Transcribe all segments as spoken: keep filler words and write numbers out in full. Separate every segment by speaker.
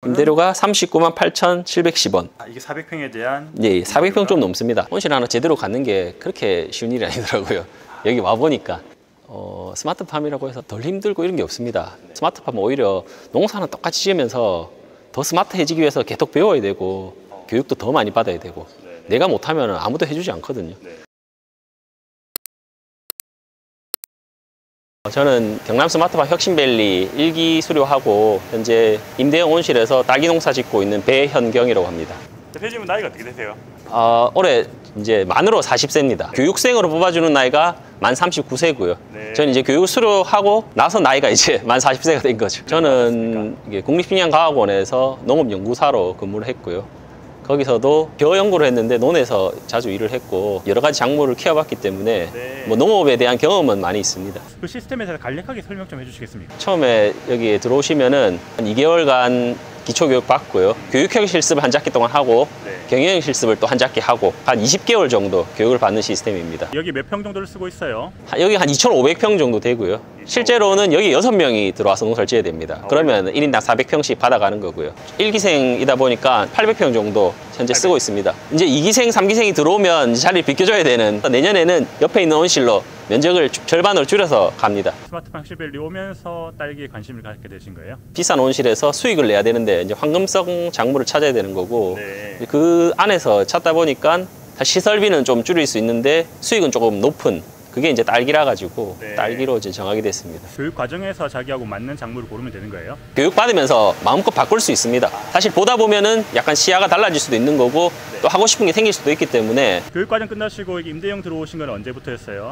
Speaker 1: 임대료가 삼십구만 팔천칠백십 원.
Speaker 2: 아, 이게 사백 평에 대한?
Speaker 1: 예, 사백 평 좀 넘습니다. 온실 하나 제대로 갖는 게 그렇게 쉬운 일이 아니더라고요. 여기 와보니까 어, 스마트팜이라고 해서 덜 힘들고 이런 게 없습니다. 스마트팜은 오히려 농사는 똑같이 지으면서 더 스마트해지기 위해서 계속 배워야 되고 교육도 더 많이 받아야 되고 내가 못하면 아무도 해주지 않거든요. 저는 경남 스마트팜 혁신밸리 일 기 수료하고 현재 임대형 온실에서 딸기 농사 짓고 있는 배현경이라고 합니다.
Speaker 2: 대표님은 나이가 어떻게 되세요?
Speaker 1: 어, 올해 이제 만으로 사십 세입니다. 교육생으로 뽑아주는 나이가 만 삼십구 세고요. 네. 저는 이제 교육 수료하고 나서 나이가 이제 만 사십 세가 된 거죠. 저는 이게 국립식량과학원에서 농업연구사로 근무를 했고요. 거기서도 벼 연구를 했는데 논에서 자주 일을 했고 여러 가지 작물을 키워봤기 때문에 네. 뭐 농업에 대한 경험은 많이 있습니다.
Speaker 2: 그 시스템에 대해서 간략하게 설명 좀 해주시겠습니까?
Speaker 1: 처음에 여기에 들어오시면은 한 이 개월간 기초교육 받고요. 교육형 실습을 한 학기 동안 하고 네. 경영형 실습을 또 한 학기 하고 한 이십 개월 정도 교육을 받는 시스템입니다.
Speaker 2: 여기 몇 평 정도를 쓰고 있어요?
Speaker 1: 여기 한 이천오백 평 정도 되고요. 실제로는 여기 여섯 명이 들어와서 농사를 지어야 됩니다. 그러면 일 인당 사백 평씩 받아가는 거고요. 일 기생이다 보니까 팔백 평 정도 현재 쓰고 있습니다. 이제 이 기생, 삼 기생이 들어오면 자리를 비켜줘야 되는 내년에는 옆에 있는 온실로 면적을 절반으로 줄여서 갑니다.
Speaker 2: 스마트팜 혁신밸리 오면서 딸기에 관심을 갖게 되신 거예요?
Speaker 1: 비싼 온실에서 수익을 내야 되는데 이제 황금성 작물을 찾아야 되는 거고 네. 그 안에서 찾다 보니까 시설비는 좀 줄일 수 있는데 수익은 조금 높은 그게 이제 딸기라 가지고 네. 딸기로 이제 정하게 됐습니다.
Speaker 2: 교육 과정에서 자기하고 맞는 작물을 고르면 되는 거예요?
Speaker 1: 교육 받으면서 마음껏 바꿀 수 있습니다. 사실 보다 보면은 약간 시야가 달라질 수도 있는 거고 네. 또 하고 싶은 게 생길 수도 있기 때문에.
Speaker 2: 교육 과정 끝나시고 임대형 들어오신 건 언제부터였어요?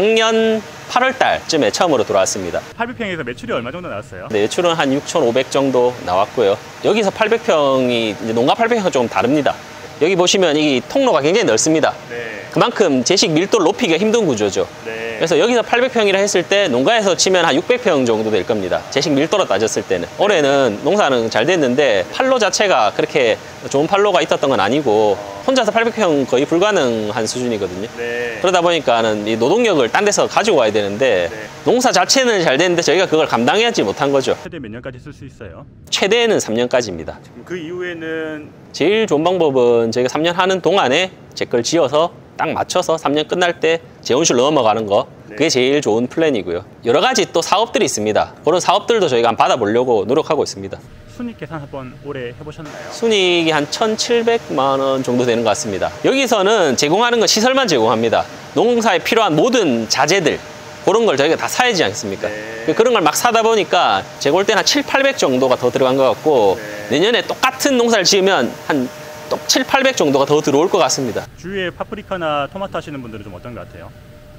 Speaker 1: 작년 팔월 달쯤에 처음으로 들어왔습니다.
Speaker 2: 팔백 평에서 매출이 얼마 정도 나왔어요?
Speaker 1: 네, 매출은 한 육천오백 정도 나왔고요. 여기서 팔백 평이 이제 농가 팔백 평은 좀 다릅니다. 여기 보시면 이 통로가 굉장히 넓습니다. 네. 그만큼 제식 밀도를 높이기가 힘든 구조죠. 네. 그래서 여기서 팔백 평이라 했을 때 농가에서 치면 한 육백 평 정도 될 겁니다. 제식 밀도로 따졌을 때는. 올해는 농사는 잘 됐는데 팔로 자체가 그렇게 좋은 팔로가 있었던 건 아니고 혼자서 팔백 평 거의 불가능한 수준이거든요. 네. 그러다 보니까는 이 노동력을 딴 데서 가지고 와야 되는데 네. 농사 자체는 잘 됐는데 저희가 그걸 감당하지 못한 거죠.
Speaker 2: 최대 몇 년까지 쓸 수 있어요?
Speaker 1: 최대는 삼 년까지입니다.
Speaker 2: 그 이후에는
Speaker 1: 제일 좋은 방법은 저희가 삼 년 하는 동안에 제 걸 지어서 딱 맞춰서 삼 년 끝날 때 재온실 넘어가는 거 그게 제일 좋은 플랜이고요. 여러 가지 또 사업들이 있습니다. 그런 사업들도 저희가 한번 받아보려고 노력하고 있습니다.
Speaker 2: 순익 계산 한번 올해 해보셨나요?
Speaker 1: 순익이 한 천칠백만 원 정도 되는 것 같습니다. 여기서는 제공하는 건 시설만 제공합니다. 농사에 필요한 모든 자재들 그런 걸 저희가 다 사야지 않습니까? 네. 그런 걸 막 사다 보니까 제가 볼 때는 한 칠팔백 정도가 더 들어간 것 같고 네. 내년에 똑같은 농사를 지으면 한 칠, 팔백 정도가 더 들어올 것 같습니다.
Speaker 2: 주위에 파프리카나 토마토 하시는 분들은 좀 어떤 것 같아요?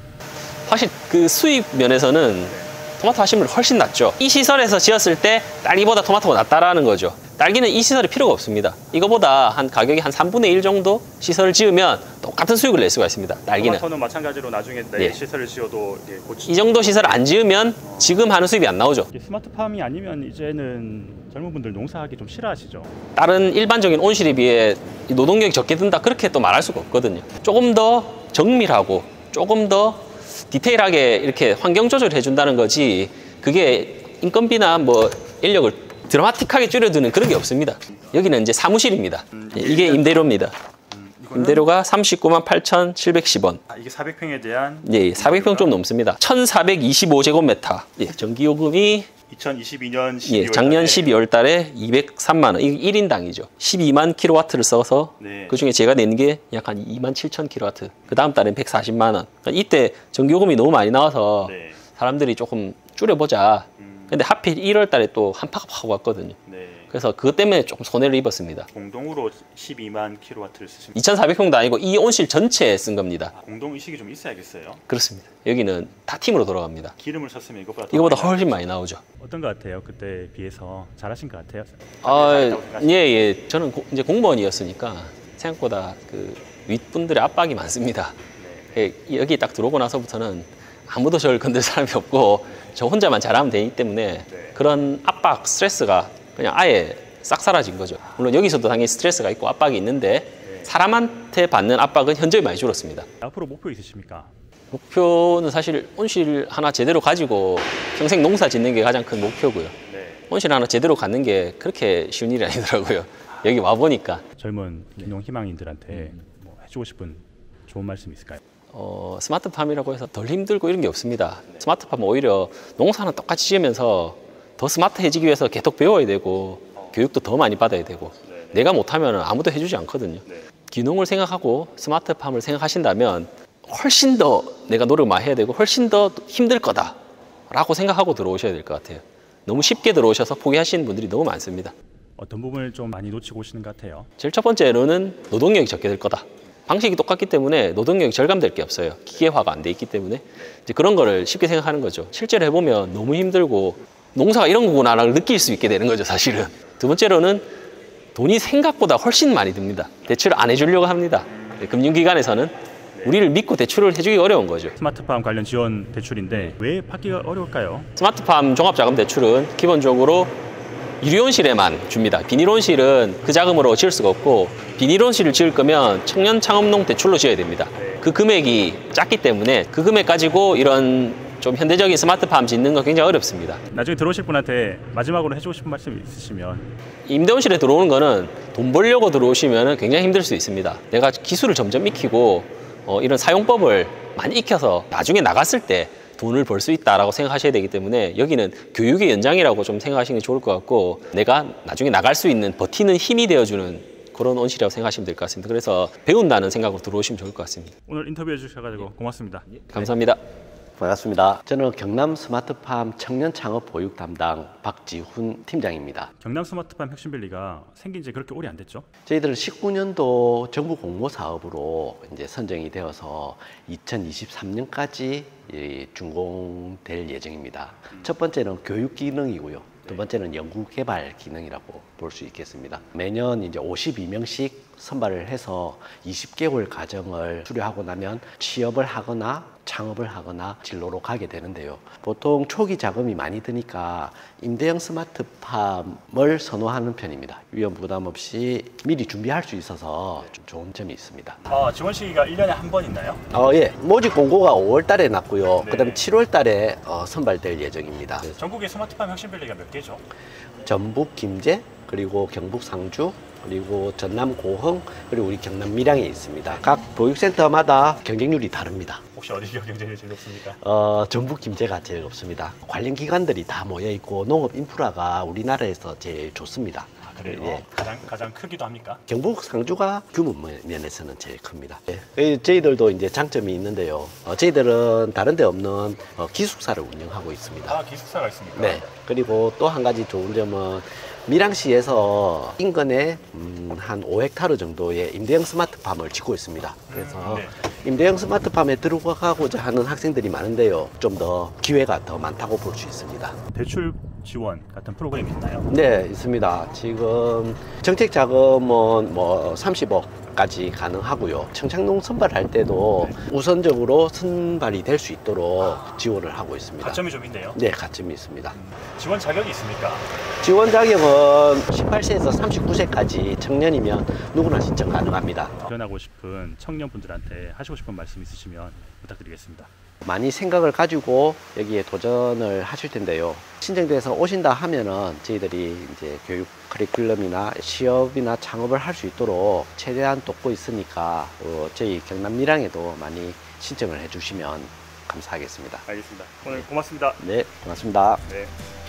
Speaker 1: 사실 그 수입 면에서는 네. 토마토 하시는 분이 훨씬 낫죠. 이 시설에서 지었을 때 딸기보다 토마토가 낫다라는 거죠. 딸기는 이 시설이 필요가 없습니다. 이거보다 한 가격이 한 삼분의 일 정도 시설을 지으면 똑같은 수익을 낼 수가 있습니다. 딸기는.
Speaker 2: 토마토는 마찬가지로 나중에 내 예. 시설을 지어도 예, 고치...
Speaker 1: 이 정도 시설을 안 지으면 어. 지금 하는 수입이 안 나오죠.
Speaker 2: 스마트팜이 아니면 이제는 젊은 분들 농사하기 좀 싫어하시죠?
Speaker 1: 다른 일반적인 온실에 비해 노동력이 적게 든다 그렇게 또 말할 수가 없거든요. 조금 더 정밀하고 조금 더 디테일하게 이렇게 환경 조절을 해준다는 거지 그게 인건비나 뭐 인력을 드라마틱하게 줄여드는 그런 게 없습니다. 여기는 이제 사무실입니다. 음, 이게 임대료입니다. 음, 임대료가 삼십구만 팔천칠백십 원.
Speaker 2: 아, 이게 사백 평에 대한?
Speaker 1: 예, 사백 평 좀 넘습니다. 천사백이십오 제곱미터. 예, 전기요금이
Speaker 2: 이천이십이 년 십이월
Speaker 1: 예, 작년 십이월 달에 이백삼만 원, 이게 일 인당이죠. 십이만 킬로와트를 써서 네. 그중에 제가 낸 게 약 한 이만 칠천 킬로와트. 그 다음 달엔 백사십만 원. 그러니까 이때 전기요금이 너무 많이 나와서 네. 사람들이 조금 줄여보자. 음. 근데 하필 일월 달에 또 한파가 확 왔거든요. 네. 그래서 그것 때문에 조금 손해를 입었습니다.
Speaker 2: 공동으로 십이만 킬로와트를 쓰십니다.
Speaker 1: 이천사백 평도 아니고 이 온실 전체에 쓴 겁니다.
Speaker 2: 아, 공동 의식이 좀 있어야겠어요?
Speaker 1: 그렇습니다. 여기는 다 팀으로 돌아갑니다.
Speaker 2: 기름을 썼으면 이것보다 더
Speaker 1: 이거보다 훨씬 많이 나오죠.
Speaker 2: 어떤 것 같아요? 그때 비해서 잘하신 것 같아요?
Speaker 1: 아, 예, 예. 저는 고, 이제 공무원이었으니까 생각보다 그 윗분들의 압박이 많습니다. 네. 예, 여기 딱 들어오고 나서부터는 아무도 저를 건들 사람이 없고 저 혼자만 잘하면 되기 때문에 네. 그런 압박, 스트레스가 그냥 아예 싹 사라진 거죠. 물론 여기서도 당연히 스트레스가 있고 압박이 있는데 네. 사람한테 받는 압박은 현저히 많이 줄었습니다.
Speaker 2: 앞으로 목표 있으십니까?
Speaker 1: 목표는 사실 온실 하나 제대로 가지고 평생 농사 짓는 게 가장 큰 목표고요. 네. 온실 하나 제대로 갖는 게 그렇게 쉬운 일이 아니더라고요. 여기 와보니까.
Speaker 2: 젊은 귀농 희망인들한테 뭐 해주고 싶은 좋은 말씀 있을까요?
Speaker 1: 어, 스마트팜이라고 해서 덜 힘들고 이런 게 없습니다. 스마트팜은 오히려 농사는 똑같이 지으면서 더 스마트해지기 위해서 계속 배워야 되고 교육도 더 많이 받아야 되고 내가 못하면 아무도 해주지 않거든요. 귀농을 생각하고 스마트팜을 생각하신다면 훨씬 더 내가 노력을 많이 해야 되고 훨씬 더 힘들 거다라고 생각하고 들어오셔야 될 것 같아요. 너무 쉽게 들어오셔서 포기하시는 분들이 너무 많습니다.
Speaker 2: 어떤 부분을 좀 많이 놓치고 오시는 것 같아요?
Speaker 1: 제일 첫 번째로는 노동력이 적게 될 거다. 방식이 똑같기 때문에 노동력이 절감될 게 없어요. 기계화가 안 돼 있기 때문에 이제 그런 거를 쉽게 생각하는 거죠. 실제로 해보면 너무 힘들고 농사가 이런 거구나를 느낄 수 있게 되는 거죠, 사실은. 두 번째로는 돈이 생각보다 훨씬 많이 듭니다. 대출을 안 해주려고 합니다. 금융기관에서는 우리를 믿고 대출을 해주기 어려운 거죠.
Speaker 2: 스마트팜 관련 지원 대출인데 왜 받기가 어려울까요?
Speaker 1: 스마트팜 종합자금대출은 기본적으로 유리온실에만 줍니다. 비닐온실은 그 자금으로 지을 수가 없고 비닐온실을 지을 거면 청년창업농 대출로 지어야 됩니다. 그 금액이 작기 때문에 그 금액 가지고 이런 좀 현대적인 스마트팜 짓는 건 굉장히 어렵습니다.
Speaker 2: 나중에 들어오실 분한테 마지막으로 해주고 싶은 말씀 있으시면?
Speaker 1: 임대온실에 들어오는 거는 돈 벌려고 들어오시면 굉장히 힘들 수 있습니다. 내가 기술을 점점 익히고 어, 이런 사용법을 많이 익혀서 나중에 나갔을 때 돈을 벌 수 있다라고 생각하셔야 되기 때문에 여기는 교육의 연장이라고 좀 생각하시는 게 좋을 것 같고 내가 나중에 나갈 수 있는 버티는 힘이 되어주는 그런 온실이라고 생각하시면 될 것 같습니다. 그래서 배운다는 생각으로 들어오시면 좋을 것 같습니다.
Speaker 2: 오늘 인터뷰해 주셔서 고맙습니다.
Speaker 1: 감사합니다.
Speaker 3: 반갑습니다. 저는 경남 스마트팜 청년 창업 보육 담당 박지훈 팀장입니다.
Speaker 2: 경남 스마트팜 혁신밸리가 생긴 지 그렇게 오래 안 됐죠?
Speaker 3: 저희들은 십구 년도 정부 공모 사업으로 이제 선정이 되어서 이천이십삼 년까지 준공될 예정입니다. 첫 번째는 교육 기능이고요. 두 번째는 연구 개발 기능이라고 볼 수 있겠습니다. 매년 이제 오십이 명씩 선발을 해서 이십 개월 과정을 수료하고 나면 취업을 하거나 창업을 하거나 진로로 가게 되는데요. 보통 초기 자금이 많이 드니까 임대형 스마트팜을 선호하는 편입니다. 위험 부담 없이 미리 준비할 수 있어서 좀 좋은 점이 있습니다.
Speaker 2: 아, 지원 시기가 일 년에 한 번 있나요?
Speaker 3: 어, 예. 모집 공고가 오월 달에 났고요.
Speaker 2: 네.
Speaker 3: 그다음에 칠월 달에 어, 선발될 예정입니다.
Speaker 2: 전국의 스마트팜 혁신밸리가 몇 개죠?
Speaker 3: 전북 김제, 그리고 경북 상주, 그리고 전남 고흥, 그리고 우리 경남 밀양에 있습니다. 각 보육센터마다 경쟁률이 다릅니다.
Speaker 2: 혹시 어디가 경쟁률이 제일 높습니까?
Speaker 3: 어, 전북 김제가 제일 높습니다. 관련 기관들이 다 모여 있고 농업 인프라가 우리나라에서 제일 좋습니다.
Speaker 2: 아, 그래요?
Speaker 3: 예.
Speaker 2: 가장 가장 크기도 합니까?
Speaker 3: 경북 상주가 규모 면에서는 제일 큽니다. 예. 저희들도 이제 장점이 있는데요. 어, 저희들은 다른 데 없는 어, 기숙사를 운영하고 있습니다.
Speaker 2: 아, 기숙사가 있습니까?
Speaker 3: 네. 그리고 또 한 가지 좋은 점은 밀양시에서 인근에 음, 한 오 헥타르 정도의 임대형 스마트팜을 짓고 있습니다. 그래서
Speaker 2: 네.
Speaker 3: 임대형 스마트팜에 들어가고자 하는 학생들이 많은데요. 좀 더 기회가 더 많다고 볼 수 있습니다.
Speaker 2: 대출 지원 같은 프로그램이 있나요?
Speaker 3: 네, 있습니다. 지금 정책 자금은 뭐 삼십억까지 가능하고요. 청창농 선발할 때도 우선적으로 선발이 될 수 있도록 지원을 하고 있습니다.
Speaker 2: 가점이 좀 있네요.
Speaker 3: 네, 가점이 있습니다.
Speaker 2: 지원 자격이 있습니까?
Speaker 3: 지원 자격은 십팔 세에서 삼십구 세까지 청년이면 누구나 신청 가능합니다.
Speaker 2: 지원하고 싶은 청년분들한테 하시고 싶은 말씀 있으시면 부탁드리겠습니다.
Speaker 3: 많이 생각을 가지고 여기에 도전을 하실 텐데요. 신청돼서 오신다 하면은 저희들이 이제 교육 커리큘럼이나 취업이나 창업을 할 수 있도록 최대한 돕고 있으니까 어, 저희 경남 밀양에도 많이 신청을 해주시면 감사하겠습니다.
Speaker 2: 알겠습니다. 오늘 고맙습니다.
Speaker 3: 네, 고맙습니다.
Speaker 2: 네.